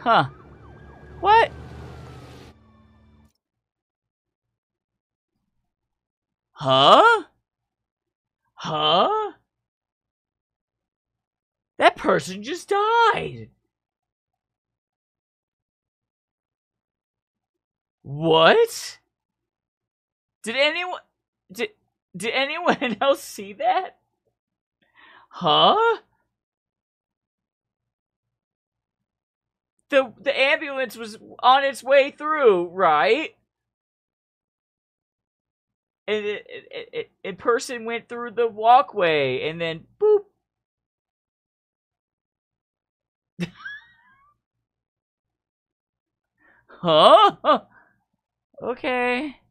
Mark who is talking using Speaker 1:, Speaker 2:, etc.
Speaker 1: Huh. What? Huh? Huh? That person just died. What? Did anyone did did anyone else see that? Huh? The ambulance was on its way through, right? And a person went through the walkway and then boop. Huh? Okay.